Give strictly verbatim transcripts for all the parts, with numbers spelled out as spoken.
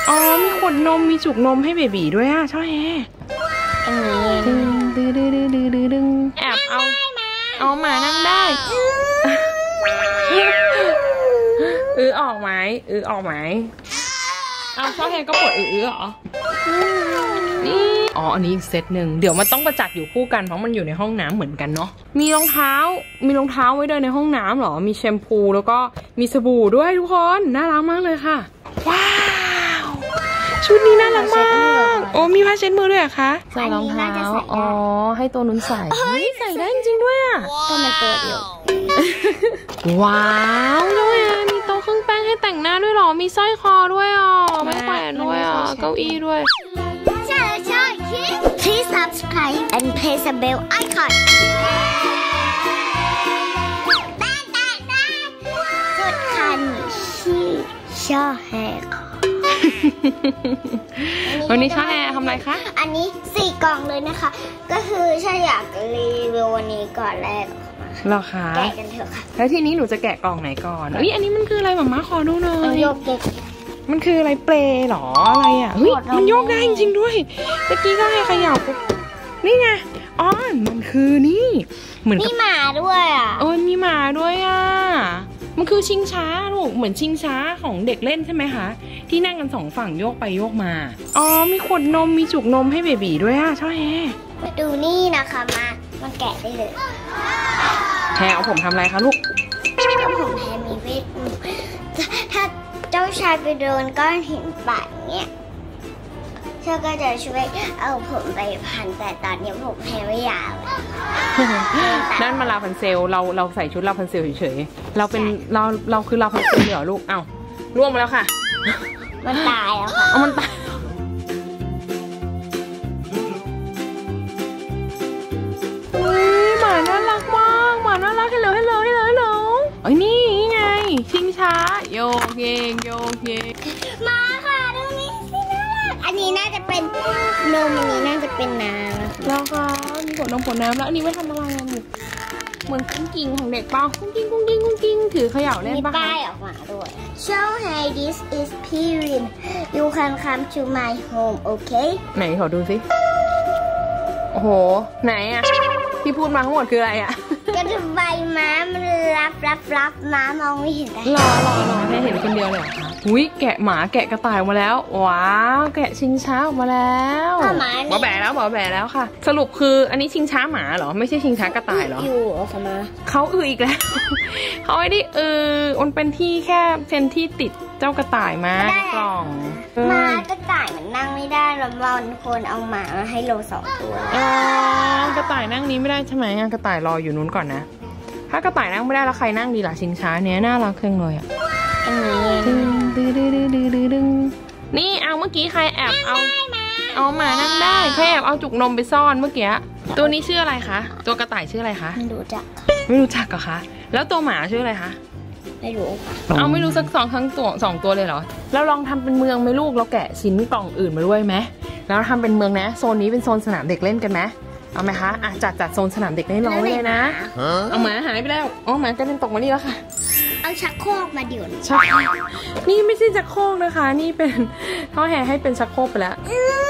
อ๋อมีขวดนมมีจุกนมให้เบบีด้วยอ่ะชอบแฮอันนี้ดึงดึงดึงดึงดึงดึงดึงแอบเอาเอาหมานั่งได้อือออกไหมอือออกไหมเอาชอบแฮก็ปวดอือเหรอนี่อ๋ออันนี้อีกเซตหนึ่งเดี๋ยวมันต้องประจัดอยู่คู่กันเพราะมันอยู่ในห้องน้ำเหมือนกันเนาะมีรองเท้ามีรองเท้าไว้เดินในห้องน้ำเหรอมีแชมพูแล้วก็มีสบู่ด้วยทุกคนน่ารักมากเลยค่ะว้าวชุดนี้น่ารักมากโอ้มีผ้าเช็ดมือด้วยเหรอคะใส่รองเท้าอ๋อให้ตัวนุ้นใส่เฮ้ยใส่ได้จริงด้วยอ่ะก็ในตัวเดียวว้าวด้วยมีโต๊ะเครื่องแป้งให้แต่งหน้าด้วยหรอมีสร้อยคอด้วยอ่ะไม่แขวนด้วยอ่ะเก้าอี้ด้วย Please subscribe and press the bell icon สุดคันที่ชอบแฮค่ะวันนี้ชอบแฮทำอะไรคะอันนี้สี่กล่องเลยนะคะก็คือฉันอยากรีวิววันนี้ก่อนแรกหรอคะแกะกันเถอะค่ะแล้วทีนี้หนูจะแกะกล่องไหนก่อนนี่อันนี้มันคืออะไรหม่าม่าขอดูหน่อยโยกเด็กมันคืออะไรเปลหรออะไรอ่ะเฮ้ยมันโยกได้จริงๆด้วยเมื่อกี้ก็ให้ขยับนี่ไงอ๋อมันคือนี่เหมือนมีหมาด้วยอ่ะเออมีหมาด้วยอ่ะมันคือชิงช้าลูกเหมือนชิงช้าของเด็กเล่นใช่ไหมคะที่นั่งกันสองฝั่งโยกไปโยกมาอ๋อมีขวดนมมีจุกนมให้เบบีด้วยอ่ะชอบแฮมาดูนี่นะคะมามันแกะได้เลยแฮเอาผมทำอะไรคะลูกผมแฮมีเวทถ้าเจ้าชายไปโดนก้อนหินบาดเนี่ยเธอก็จะช่วยเอาผมไปพันแต่ตอนนี้ผมแฮไม่ยาวนั่นมาลาพันเซลเราเราใส่ชุดลาพันเซลเฉยๆเราเป็นเราเราคือลาพันเซลเหรอลูกเอ้าร่วงมาแล้วค่ะมันตายแล้วค่ะเอามันตายหมาน่ารักมากหมาน่ารักให้เลยให้เลยให้เลยให้เลยไอ้นี่ไงชิงช้าโยกเยงโยกเยงมาค่ะตรงนี้สิน่ารักอันนี้น่าจะเป็นนมอันนี้น่าจะเป็นน้ำแล้วค่ะมีขวดนมขวดน้ำแล้วอันนี้ไม่ทำอะไรอ่ะลูกเหมือนกุ้งกิ้งของเด็กเปล่ากุ้งกิ้งกุ้งกิ้งกุ้งกิ้งถือเขย่าเล่นป่ะมีป้ายออกมาด้วย So hey this is Pirin you can come to my home okay ไหนขอดูสิโอ้โหไหนอ่ะที่พูดมาทั้งหมดคืออะไรอ่ะก็จะใบม้ามันรับรับรับม้ามองไม่เห็นได้รอรอรอแค่เห็นคนเดียวเลยค่ะอุ้ยแกะหมาแกะกระต่ายออกมาแล้วว้าวแกะชิงช้าออกมาแล้วหมอแบะแล้วหมอแบะแล้วค่ะสรุปคืออันนี้ชิงช้าหมาเหรอไม่ใช่ชิงช้ากระต่ายเหรออยู่ออกมาเขาอืออีกแล้วเขาไม่ได้อือมันเป็นที่แค่เป็นที่ติดเจ้ากระต่ายมาในกล่องมากระต่ายมันนั่งไม่ได้แล้วบางคนเอาหมาให้เราสองตัวอ๋อกระต่ายนั่งนี้ไม่ได้ใช่ไหมกระต่ายรออยู่นู้นก่อนนะถ้ากระต่ายนั่งไม่ได้แล้วใครนั่งดีล่ะชิงช้าเนี้ยน่ารักเครื่องเลยอ่ะอันนี้ดึงดึงดึงดึงดึงดึงดึงนี่เอาเมื่อกี้ใครแอบเอาเอาหมานั่งได้แค่แอบเอาจุกนมไปซ่อนเมื่อกี้ตัวนี้ชื่ออะไรคะตัวกระต่ายชื่ออะไรคะไม่รู้จักไม่รู้จักเหรอคะแล้วตัวหมาชื่ออะไรคะไม่รู้เอาไม่รู้สักสองทั้งตัวสองตัวเลยเหรอเราลองทำเป็นเมืองไหมลูกเราแกะชิ้นกล่องอื่นมาด้วยไหมแล้วทำเป็นเมืองนะโซนนี้เป็นโซนสนามเด็กเล่นกันไหมเอาไหมคะอ่ะจัดจัดโซนสนามเด็กเล่นรอไว้เลยนะเอาหมาหายไปแล้วอ๋อหมากระเด็นตกมานี่แล้วค่ะเอาชักโครกมาเดี๋ยวใช่นี่ไม่ใช่ชักโครกนะคะนี่เป็นท่อแห่ให้เป็นชักโครกไปแล้ว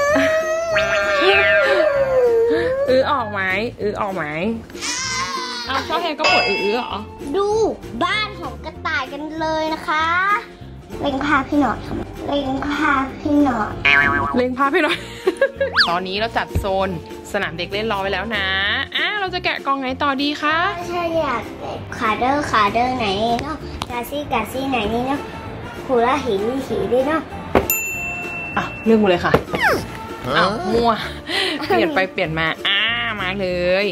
อือออกไหมอือออกไหมเอาท่อแห่ก็ปวดอือเหรอดูบ้านของกระต่ายกันเลยนะคะเล็งพาพี่หน่อยเล็งพาพี่หน่อยเล็งพาพี่หน่อยตอนนี้เราจัดโซนสนามเด็กเล่นรอไว้แล้วนะอ่ะเราจะแกะกล่องไหนต่อดีคะใช่อยากขาเดอร์ขาเดอร์ไหนเนาะกาซี่กาซี่ไหนนี่เนาะคูล่าหินหินด้วยเนาะอ่ะเลือกมาเลยค่ะอ้าวมั่วเปลี่ยนไปเปลี่ยนมาอ่ามาเลย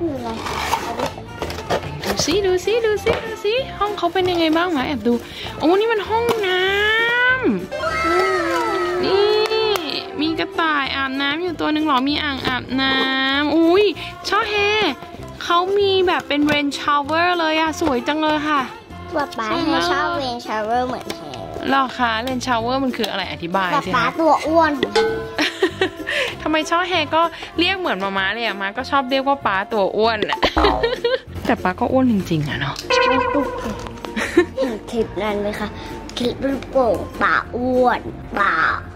ดูซิดูซิดูซิดูซิห้องเขาเป็นยังไงบ้างมาแอบดูโอ้นี่มันห้องน้ำนี่มีกระต่ายอาบน้ำอยู่ตัวหนึ่งหรอมีอ่างอาบน้ำอุ้ยชอบแฮเขามีแบบเป็นเรนชาวเวอร์เลยอะสวยจังเลยค่ะป๊าป๊าแฮชอบเรนชาวเวอร์เหมือนแฮหรอคะเรนชาวเวอร์มันคืออะไรอธิบายสิคะป๊าตัวอ้วนทำไมชอบแฮก็เรียกเหมือนมาม่าเลยอะมาก็ชอบเรียกว่าป๊าตัวอ้วนแต่ป๊าก็อ้วนจริงๆอะเนาะเห็นคลิปนั้นไหมคะคลิปรูปโป่งป่าอ้วนป่าอ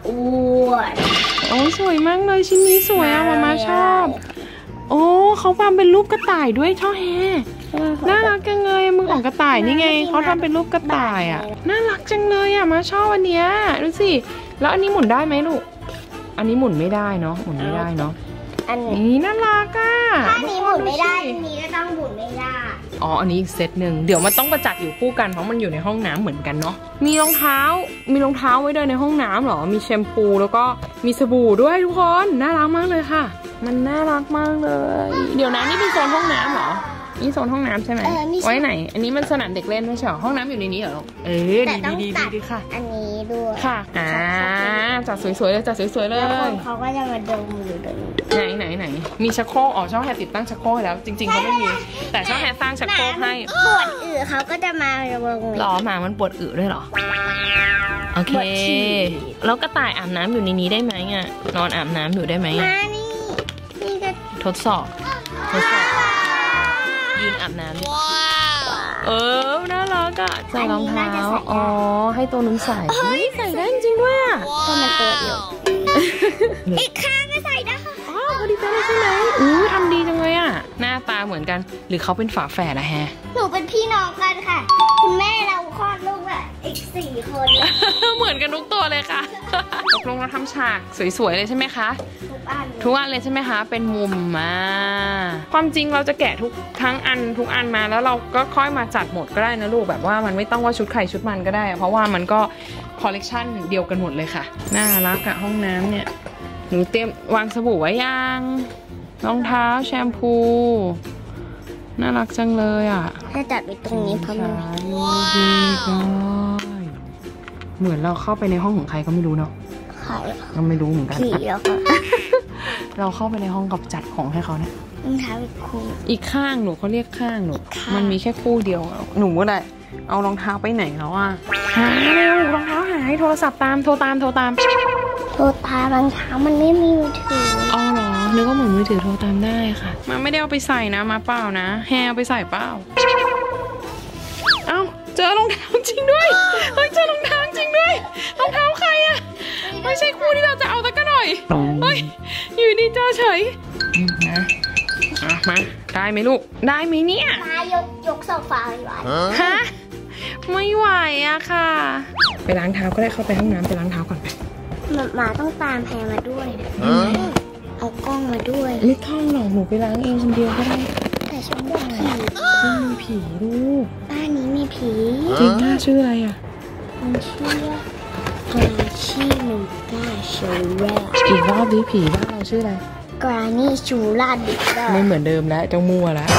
อ้วนโอ้สวยมากเลยชิ้นนี้สวยอะมาม่าชอบโอ้เขาทำเป็นรูปกระต่ายด้วยช่อแฮน่ารักจังเลยมือของกระต่ายนี่ไงเขาทำเป็นรูปกระต่ายอะน่ารักจังเลยอะมาชอบอันเนี้ยดูสิแล้วอันนี้หมุนได้ไหมลูกอันนี้หมุนไม่ได้เนาะหมุนไม่ได้เนาะอันนี้น่ารักอะถ้านี้หมุนไม่ได้อันนี้ก็ต้องหมุนไม่ได้อ๋ออันนี้อีกเซตหนึ่งเดี๋ยวมันต้องประจัดอยู่คู่กันเพราะมันอยู่ในห้องน้ำเหมือนกันเนาะมีรองเท้ามีรองเท้าไว้เดินในห้องน้ำหรอมีแชมพูแล้วก็มีสบู่ด้วยทุกคนน่ารักมากเลยค่ะมันน่ารักมากเลยเดี๋ยวนะนี่เป็นโซนห้องน้ำเหรอนี่โซนห้องน้ำใช่ไหมไว้ไหนอันนี้มันสนามเด็กเล่นไม่ใช่หรอห้องน้ำอยู่ในนี้เหรอเออดีดีดีดีค่ะอันนี้ด้วยค่ะอ่าจัดสวยๆเลยจัดสวยๆเลยแล้วเขาก็จะมาดมอยู่ตรงนี้ไหนไหนไหนมีชักโครกอ๋อช่องแฮติดตั้งชักโครกแล้วจริงๆเขาไม่มีแต่ช่องแฮสร้างชักโครกให้ปวดอึเขาก็จะมาลงหรอหมามันปวดอึด้วยหรอโอเคแล้วกระต่ายอาบน้ำอยู่ในนี้ได้ไหมอ่ะนอนอาบน้ำอยู่ได้ไหมอ่ะนี่ก็ทดสอบทดสอบยืนอาบน้ำเออน่ารักอ่ะใส่รองเท้าอ๋อให้ตัวนุ่มใส่ใส่ได้จริงด้วยอ่ะก็มันตัวเดียวอีกข้างก็ใส่ได้อ๋อพอดีเป๊ะเลยใช่ไหมอู้ทำดีจังเลยอ่ะหน้าตาเหมือนกันหรือเขาเป็นฝาแฝดอะแฮะหนูเป็นพี่น้องกันค่ะคุณแม่เราคลอดลูกอ่ะอีกสี่คนเหมือนกันทุกตัวเลยค่ะตกลงเราทำฉากสวยๆเลยใช่ไหมคะทุกอันทุกอันเลยใช่ไหมคะเป็นมุมมาความจริงเราจะแกะทุกทั้งอันทุกอันมาแล้วเราก็ค่อยมาจัดหมดก็ได้นะลูกแบบว่ามันไม่ต้องว่าชุดใครชุดมันก็ได้เพราะว่ามันก็คอลเลกชันเดียวกันหมดเลยค่ะน่ารักอะห้องน้ำเนี่ยหนูเตรียมวางสบู่ไว้ยังรองเท้าแชมพูน่ารักจังเลยอ่ะถ้าจัดไปตรงนี้พอมันดีเลยเหมือนเราเข้าไปในห้องของใครก็ไม่รู้เนาะใครก็ไม่รู้เหมือนกันผีแล้วค่ะเราเข้าไปในห้องกับจัดของให้เขาเนี่ยรองเท้าอีกคู่อีกข้างหนูเขาเรียกข้างหนูมันมีแค่คู่เดียวหนูอะไรเอารองเท้าไปไหนแล้วอ่ะหายแล้วรองเท้าหายโทรศัพท์ตามโทรตามโทรตามโทรตามรองเท้ามันไม่มีมือถืออ๋อเหรอนึกว่าเหมือนมือถือโทรตามได้ค่ะมันไม่ได้เอาไปใส่นะมาเปล่านะแฮเอาไปใส่เปล่าเอ้าเจอรองเท้าจริงด้วยเฮ้ยเจอรองเท้าจริงด้วยรองเท้าใครอะไม่ใช่คู่ที่เราจะเอาแต่ก็หน่อยเฮ้ยอยู่ดีเจอเฉยนะอ่ะมาได้ไหมลูกได้ไหมเนี่ยมายกยกโซฟาไว้ฮะไม่ไหวอะค่ะไปล้างเท้าก็ได้เข้าไปห้องน้ำไปล้างเท้าก่อนไปหมาต้องตามแพรมาด้วยเอากล้องมาด้วยไม่ต้องหรอกหนูไปล้างเองคนเดียวก็ได้แต่ฉันบอกผีไม่มีผีลูกบ้านนี้มีผีจริงหน้าชื่ออะไรอ่ะมันชื่อว่ากราชินูกาชูราอีกรอบดิผีบ้านเราชื่ออะไรกรานี่ชูราดิไม่เหมือนเดิมแล้วเจ้ามัวแล้ว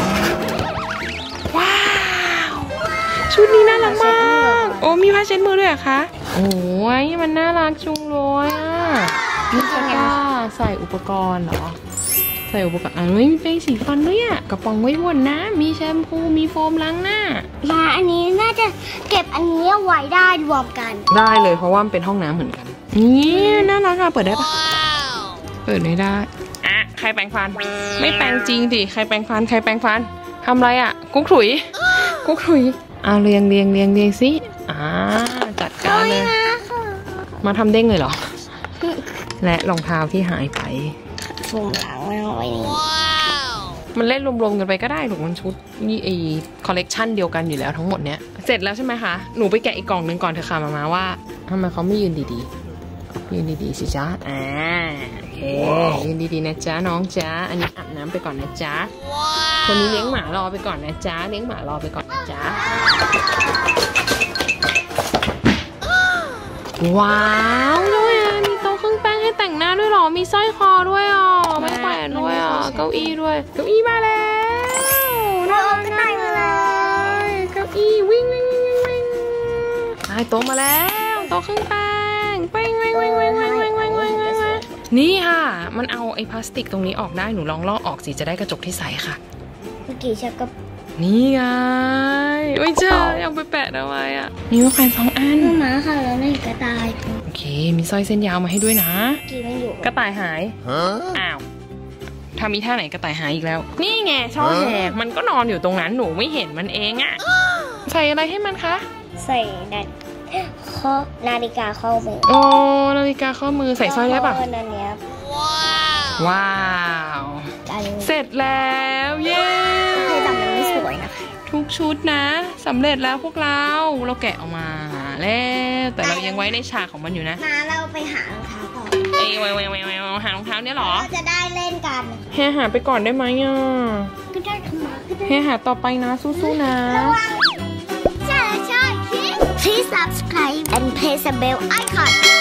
ว้าวชุดนี้น่ารักมากโอ้มีผ้าเช็ดมือด้วยเหรอคะโอ้ยมันน่ารักจุงเลยอ่ะนี่จะกล้าใส่อุปกรณ์เหรอใส่อุปกรณ์อ่ะไม่มีแปรงสีฟันด้วยอ่ะกระป๋องไว้บนนะมีแชมพูมีโฟมล้างหน้ามาอันนี้น่าจะเก็บอันนี้ไว้ได้รวมกันได้เลยเพราะว่ามันเป็นห้องน้ำเหมือนกันนี่น่ารักอ่ะเปิดได้ปะเปิดไม่ได้อ่ะใครแปรงฟันไม่แปรงจริงดิใครแปรงฟันใครแปรงฟันทำไรอ่ะกุ๊กถุยกุ๊กถุยอ่ะเรียงเรียงเรียงเรียงสิอ่าจัดการเลยมาทำเด้งเลยเหรอและรองเท้าที่หายไปส่งหลังไว้ไว้นี่มันเล่นรวมๆกันไปก็ได้หนูมันชุดนี่ไอคอลเลกชันเดียวกันอยู่แล้วทั้งหมดเนี้ยเสร็จแล้วใช่ไหมคะหนูไปแกะอีกกล่องหนึ่งก่อนเถอะค่ะมามาว่าทำไมเขาไม่ยืนดีๆยืนดีๆสิจ๊ะอ่าโอเคยืนดีๆนะจ๊ะน้องจ๊ะอันนี้อาบน้ำไปก่อนนะจ๊ะคนนี้เลี้ยงหมารอไปก่อนนะจ๊ะเลี้ยงหมารอไปก่อนนะจ๊ะว้าวด้วยอ่ะมีโต๊ะเครื่องแป้งให้แต่งหน้าด้วยหรอมีสร้อยคอด้วยอ่ะไม่แขวนด้วยอ่ะเก้าอี้ด้วยเก้าอี้มาแล้วน่ารักมากเลยเก้าอี้วิ่งวิ่งวิ่งวิ่งได้โต๊ะมาแล้วโต๊ะเครื่องแป้งไปวิ่งวิ่งวิ่งวิ่งวิ่งวิ่งวิ่งวิ่งนี่ค่ะมันเอาไอ้พลาสติกตรงนี้ออกได้หนูลองลอกออกสิจะได้กระจกที่ใสค่ะเมื่อกี้ฉันก็นี่ไงไม่ใช่เอาไปแปะเอาไว้อ่ะมีว่าแขวนสองอันมาค่ะแล้วนี่กระต่ายโอเคมีสร้อยเส้นยาวมาให้ด้วยนะกี่ไม่อยู่กระต่ายหายอ้าวทำมีท่าไหนกระต่ายหายอีกแล้วนี่ไงช่อแหกมันก็นอนอยู่ตรงนั้นหนูไม่เห็นมันเองอ่ะใส่อะไรให้มันคะใส่ดัดข้อนาฬิกาข้อมือโอ้นาฬิกาข้อมือใส่สร้อยได้ปะอันเนี้ยว้าวอันนี้เสร็จแล้วเย้คือแต่มันไม่สวยนะคะทุกชุดนะสำเร็จแล้วพวกเราเราแกะออกมาแล้วแต่เรายังไว้ในฉากของมันอยู่นะมาเราไปหารองเท้าก่อนเอ้ยไวไวไวไวหารองเท้าเนี่ยเหรอเราจะได้เล่นกันแฮหาไปก่อนได้ไหมอ่ะก็ได้ขมาก็ได้แฮหาต่อไปนะสู้ๆนะระวังใช่ใช่ please subscribe and press the bell icon